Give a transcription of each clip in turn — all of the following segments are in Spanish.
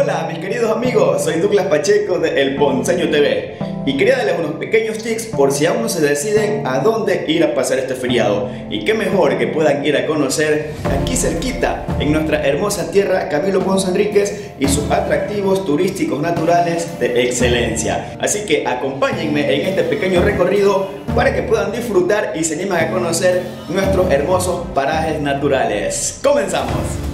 Hola mis queridos amigos, soy Douglas Pacheco de El Ponceño TV y quería darles unos pequeños tips por si aún no se deciden a dónde ir a pasar este feriado. Y qué mejor que puedan ir a conocer aquí cerquita, en nuestra hermosa tierra, Camilo Ponce Enríquez y sus atractivos turísticos naturales de excelencia. Así que acompáñenme en este pequeño recorrido para que puedan disfrutar y se animen a conocer nuestros hermosos parajes naturales. ¡Comenzamos!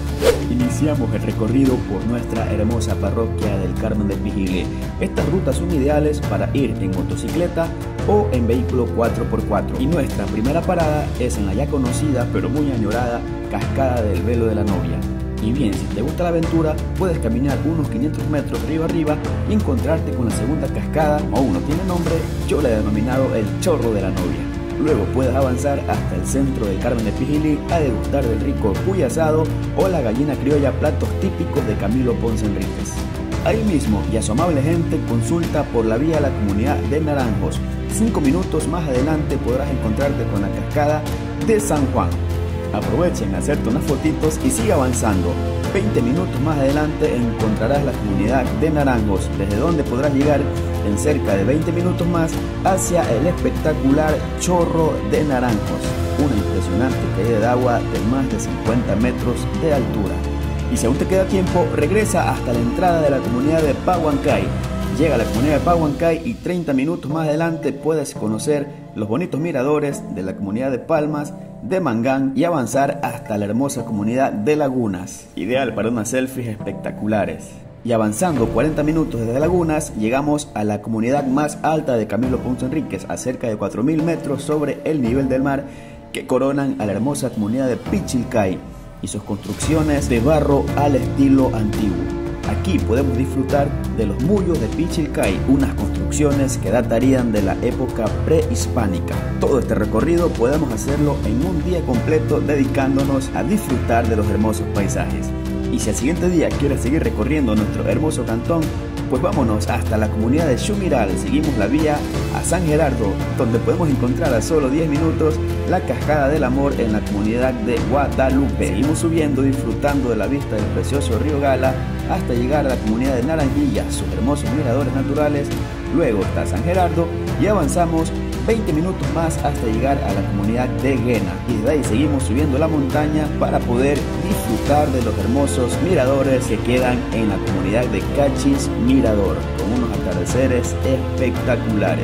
Iniciamos el recorrido por nuestra hermosa parroquia del Carmen de Pijilí. Estas rutas son ideales para ir en motocicleta o en vehículo 4x4. Y nuestra primera parada es en la ya conocida pero muy añorada Cascada del Velo de la Novia. Y bien, si te gusta la aventura, puedes caminar unos 500 metros río arriba y encontrarte con la segunda cascada, aún no tiene nombre, yo la he denominado el Chorro de la Novia. Luego puedes avanzar hasta el centro del Carmen de Pijilí a degustar del rico cuy asado o la gallina criolla, platos típicos de Camilo Ponce Enríquez. Ahí mismo, y a su amable gente, consulta por la vía a la comunidad de Naranjos. 5 minutos más adelante podrás encontrarte con la cascada de San Juan. Aprovechen a hacerte unas fotitos y sigue avanzando. 20 minutos más adelante encontrarás la comunidad de Naranjos, desde donde podrás llegar en cerca de 20 minutos más hacia el espectacular Chorro de Naranjos, una impresionante caída de agua de más de 50 metros de altura. Y si aún te queda tiempo, regresa hasta la entrada de la comunidad de Pahuancay. Llega a la comunidad de Pahuancay y 30 minutos más adelante puedes conocer los bonitos miradores de la comunidad de Palmas, de Mangán y avanzar hasta la hermosa comunidad de Lagunas, ideal para unas selfies espectaculares. Y avanzando 40 minutos desde Lagunas, llegamos a la comunidad más alta de Camilo Ponce Enríquez, a cerca de 4000 metros sobre el nivel del mar, que coronan a la hermosa comunidad de Pichilcay y sus construcciones de barro al estilo antiguo. Aquí podemos disfrutar de los mullos de Pichilcay, unas construcciones que datarían de la época prehispánica. Todo este recorrido podemos hacerlo en un día completo dedicándonos a disfrutar de los hermosos paisajes. Y si al siguiente día quieres seguir recorriendo nuestro hermoso cantón, pues vámonos hasta la comunidad de Chumiral. Seguimos la vía a San Gerardo, donde podemos encontrar a solo 10 minutos la Cascada del Amor en la comunidad de Guadalupe. Seguimos subiendo, disfrutando de la vista del precioso río Gala hasta llegar a la comunidad de Naranjilla, sus hermosos miradores naturales. Luego está San Gerardo y avanzamos 20 minutos más hasta llegar a la comunidad de Guena. Y desde ahí seguimos subiendo la montaña para poder disfrutar de los hermosos miradores que quedan en la comunidad de Cachis Mirador, con unos atardeceres espectaculares.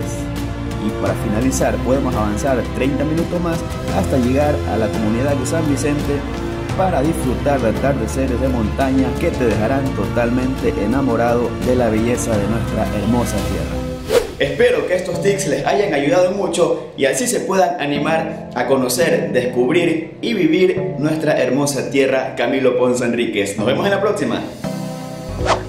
Y para finalizar podemos avanzar 30 minutos más hasta llegar a la comunidad de San Vicente para disfrutar de atardeceres de montaña que te dejarán totalmente enamorado de la belleza de nuestra hermosa tierra. Espero que estos tips les hayan ayudado mucho y así se puedan animar a conocer, descubrir y vivir nuestra hermosa tierra Camilo Ponce Enríquez. Nos vemos en la próxima.